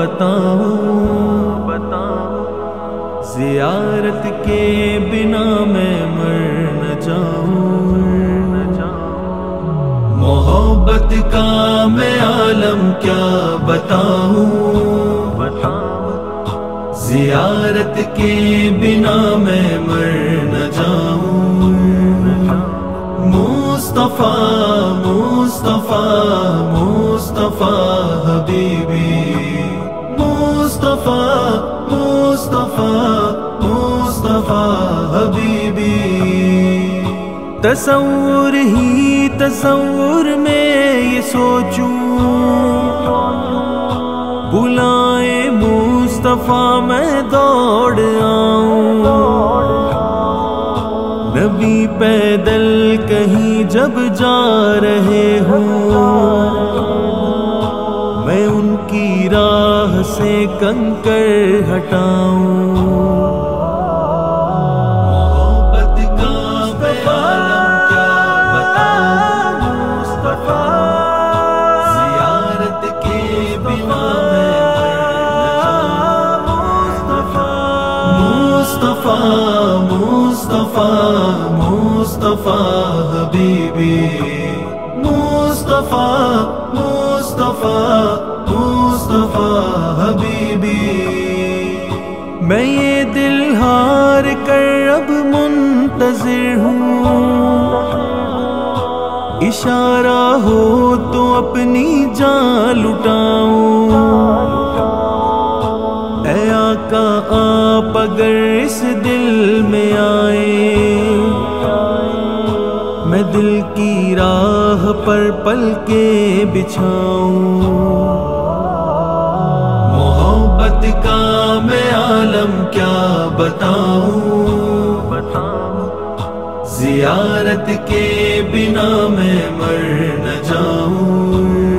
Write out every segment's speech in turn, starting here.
بتاؤں، زیارت کے بنا میں مر نہ جاؤں، محبت کا میں عالم کیا بتاؤں، زیارت کے بنا میں مر نہ جاؤں، مصطفیٰ مصطفیٰ مصطفیٰ حبیبی، مصطفیٰ مصطفیٰ مصطفیٰ حبیبی، تصور ہی تصور میں یہ سوچوں، بلائے مصطفیٰ میں دوڑ آؤں، نبی پیدل کہیں جب جا رہے ہوں، میں ان کی راہ سے کنکر ہٹاؤں، محبت کا میں عالم کیا بتاؤں، مصطفیٰ زیارت کے بنا مصطفیٰ مصطفیٰ مصطفیٰ حبیبی، مصطفیٰ مصطفیٰ مصطفیٰ حبیبی، میں یہ دل ہار کر اب منتظر ہوں، اشارہ ہو تو اپنی جان لٹاؤں، اے آقا آپ اگر اس دل میں آئے، میں دل کی راہ پر پل کے بچھاؤں، محبت کا میں عالم کیا بتاؤں، زیارت کے بنا میں مر نہ جاؤں،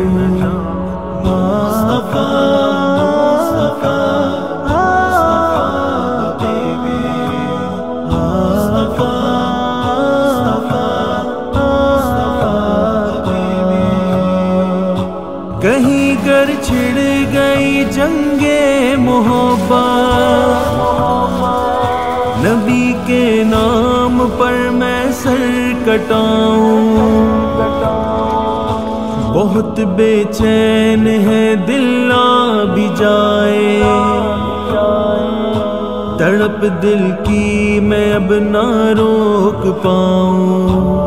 کہیں گر چھڑ گئی جنگ محبت، نبی کے نام پر میں سر کٹاؤں، بہت بے چین ہے دل آ بھی جائے، تڑپ دل کی میں اب نہ روک پاؤں،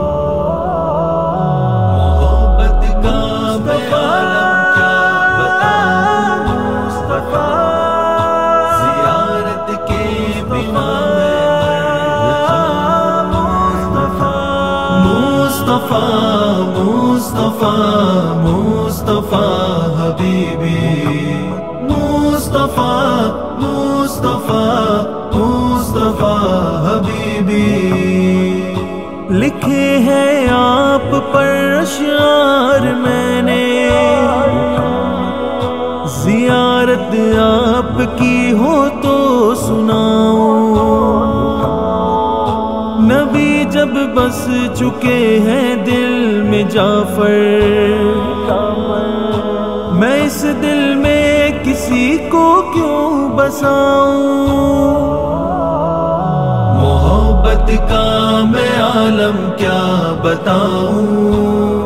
مصطفیٰ مصطفیٰ مصطفیٰ حبیبی، مصطفیٰ مصطفیٰ مصطفیٰ حبیبی، لکھے ہیں آپ پر اشعار میں نے، زیارت آپ کی ہو تو سناؤں، نبی جب بس چکے ہیں دل میں جعفر، میں اس دل میں کسی کو کیوں بساؤں، محبت کا میں عالم کیا بتاؤں،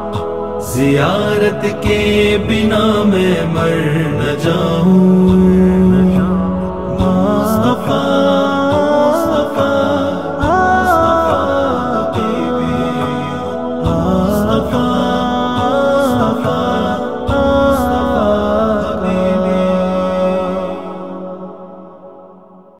زیارت کے بنا میں مر نہ جاؤں،